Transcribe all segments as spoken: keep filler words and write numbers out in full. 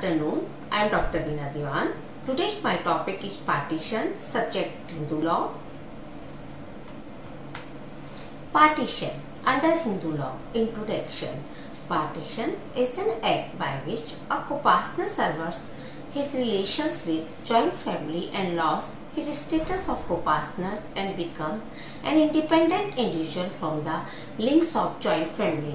afternoon. I am Doctor Veena Diwan. Today's my topic is partition, subject Hindu law. Partition under Hindu law. Introduction. Partition is an act by which a co-partner severs his relations with joint family and lost his status of co-partners and becomes an independent individual from the links of joint family.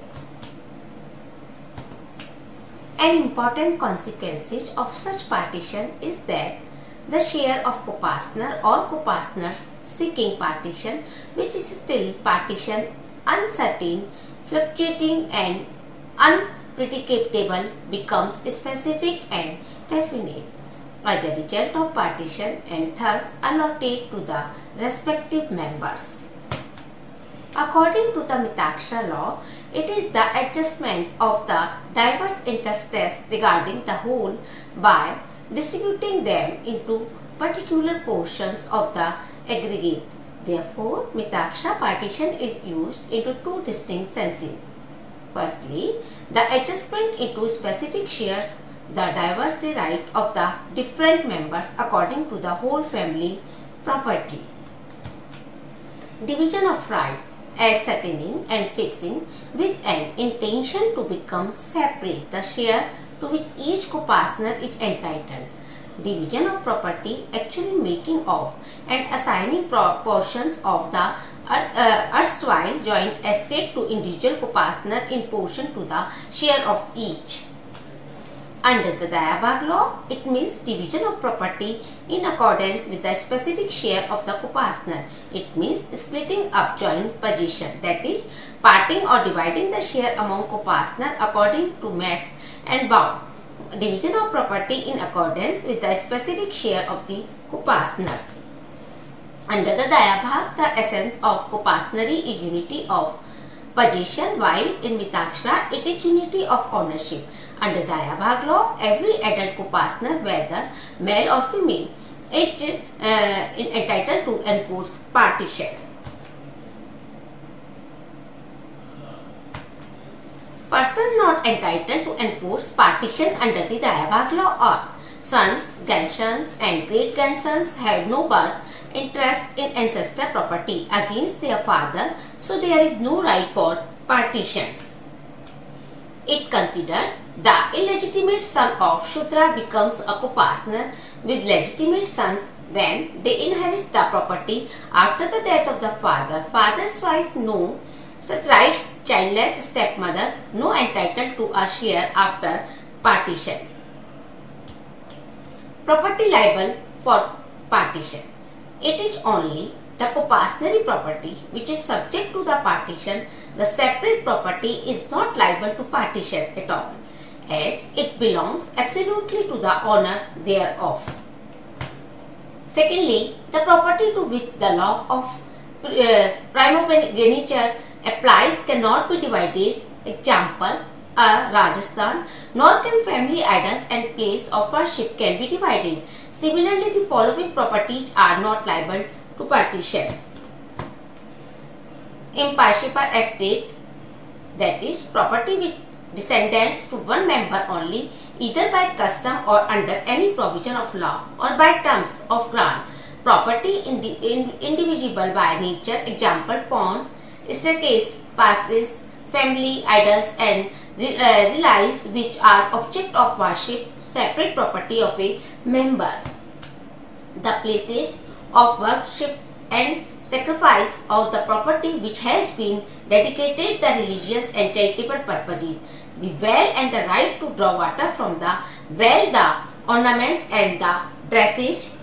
An important consequence of such partition is that the share of co-partner or co-partners seeking partition, which is still partition, uncertain, fluctuating and unpredictable, becomes specific and definite as a result of partition and thus allotted to the respective members. According to the Mitaksha law, it is the adjustment of the diverse interests regarding the whole by distributing them into particular portions of the aggregate. Therefore, Mitaksha partition is used into two distinct senses. Firstly, the adjustment into specific shares, the diverse right of the different members according to the whole family property. Division of right, ascertaining and fixing with an intention to become separate the share to which each co-partner is entitled. Division of property, actually making off and assigning portions of the uh, uh, erstwhile joint estate to individual co-partner in portion to the share of each. Under the Dayabhag law, it means division of property in accordance with the specific share of the co-partner. It means splitting up joint possession, that is, parting or dividing the share among co-partner according to merits and bound. Division of property in accordance with the specific share of the co-partners. Under the Dayabhag, the essence of co-partnery is unity of possession, while in Mitaksha it is unity of ownership. Under Dayabhag law, every adult co-partner, whether male or female, is uh, entitled to enforce partition. Person not entitled to enforce partition under the Dayabhag law are sons, grandsons and great-grandsons have no birth interest in ancestor property against their father, so there is no right for partition. It considered the illegitimate son of Shudra becomes a co-partner with legitimate sons when they inherit the property after the death of the father. Father's wife no such right. Childless stepmother no entitled to a share after partition. Property liable for partition. It is only the co-partnery property which is subject to the partition. The separate property is not liable to partition at all, as it belongs absolutely to the owner thereof. Secondly, the property to which the law of uh, primogeniture applies cannot be divided. Example, a Rajasthan, nor can family idols and place of worship can be divided. Similarly, the following properties are not liable to partition. Impartial estate, that is, property which descendants to one member only, either by custom or under any provision of law or by terms of grant. Property indi in indivisible by nature. Example, ponds, staircase, passes, family idols and re uh, relics which are object of worship, separate property of a member. The places of worship and sacrifice of the property which has been dedicated the religious and charitable purposes. The well and the right to draw water from the well, the ornaments and the dresses.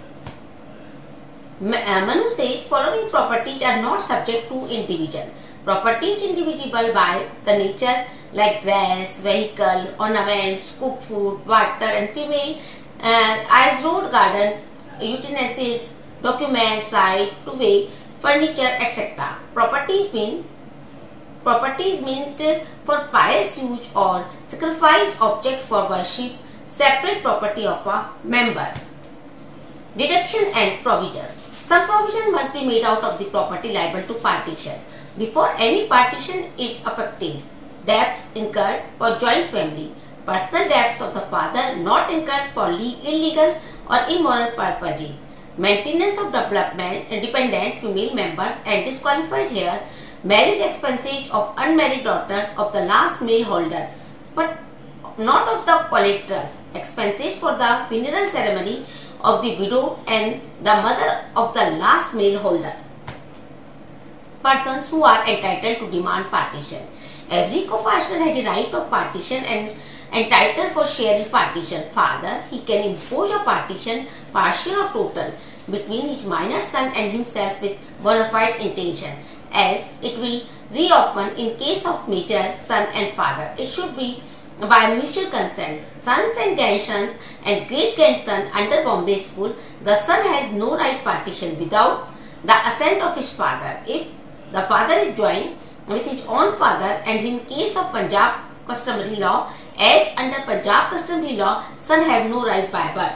Manu says following properties are not subject to indivision. Property is indivisible by the nature, like dress, vehicle, ornaments, cooked food, water and female, uh, as road, garden, utensils, documents, right to way, furniture, et cetera. Properties mean properties meant for pious use or sacrifice object for worship, separate property of a member. Deduction and provisions. Some provision must be made out of the property liable to partition. Before any partition is effected, debts incurred for joint family, personal debts of the father not incurred for illegal or immoral purposes. Maintenance of development, dependent female members and disqualified heirs, marriage expenses of unmarried daughters of the last male holder, but not of the collectors, expenses for the funeral ceremony of the widow and the mother of the last male holder. Persons who are entitled to demand partition. Every co-partner has a right of partition and entitled for share in partition. Father, he can impose a partition, partial or total, between his minor son and himself with bona fide intention, as it will reopen in case of major son and father. It should be by mutual consent. Sons and grandsons and great-grandson under Bombay School, the son has no right partition without the assent of his father. If the father is joined with his own father, and in case of Punjab customary law, as under Punjab customary law, son have no right by birth.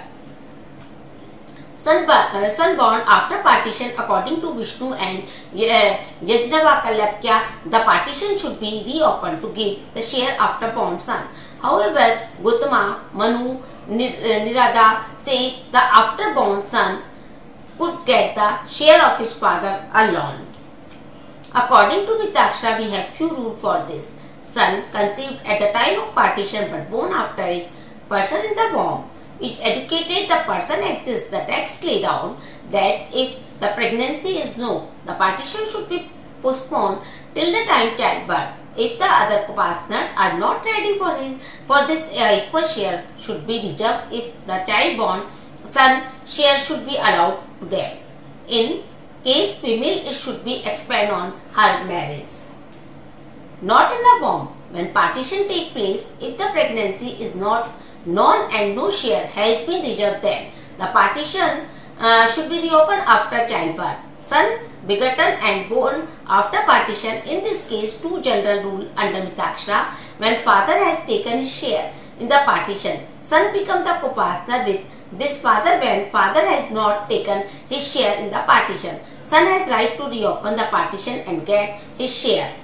Son, uh, son born after partition according to Vishnu and uh, Yajnavalkya, the partition should be reopened to give the share after born son. However, Gautama, Manu, Nirada says the after born son could get the share of his father alone. According to Mitaksha, we have few rules for this. Son conceived at the time of partition but born after it. Person in the womb is educated. The person exists. The text lay down that if the pregnancy is no, the partition should be postponed till the time childbirth. If the other co-partners are not ready for his, for this uh, equal share, should be reserved. If the child born son share should be allowed to them. In case female, it should be expand on her marriage. Not in the womb. When partition take place, if the pregnancy is not known and no share has been reserved, then the partition uh, should be reopened after childbirth. Son begotten and born after partition, in this case two general rule under Mitaksha. When father has taken his share in the partition, son become the co-partner with this father. When father has not taken his share in the partition, son has right to reopen the partition and get his share.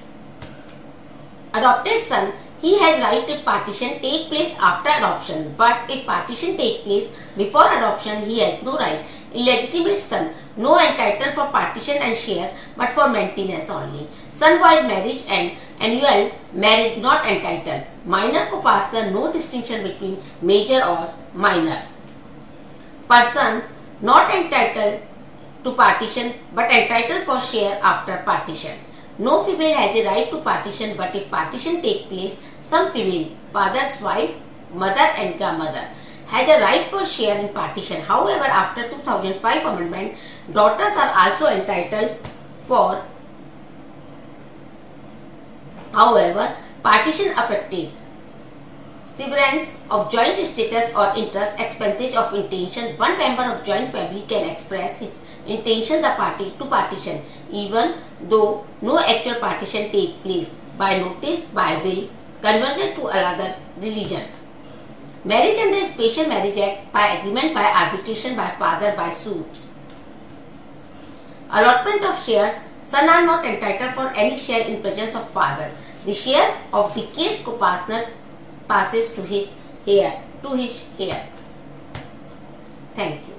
Adopted son, he has right if partition take place after adoption, but if partition take place before adoption, he has no right. Illegitimate son, no entitled for partition and share, but for maintenance only. Son void marriage and annual marriage not entitled. Minor co-partner, no distinction between major or minor. Persons not entitled to partition but entitled for share after partition. No female has a right to partition, but if partition take place, some female, father's wife, mother and grandmother, has a right for share in partition. However, after two thousand five amendment, daughters are also entitled for. However, partition affected severance of joint status or interest, expenses of intention. One member of joint family can express his intention the party to partition, even though no actual partition take place, by notice, by will, conversion to another religion. Marriage under Special Marriage Act, by agreement, by arbitration, by father, by suit. Allotment of shares. Son are not entitled for any share in presence of father. The share of deceased co-partners passes to his heir, to his heir. Thank you.